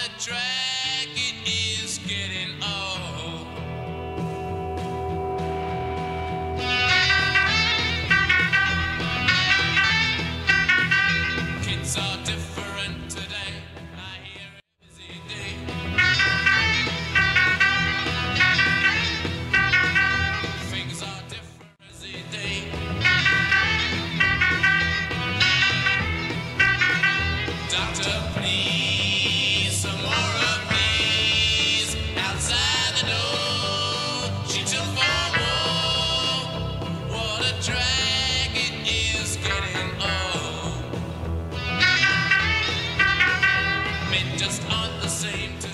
a drag it is getting old. Kids are different today. I hear every day. Things are different every day. Doctor, please, some more of these outside the door. She took for more. What a drag it is getting old. Men just aren't the same.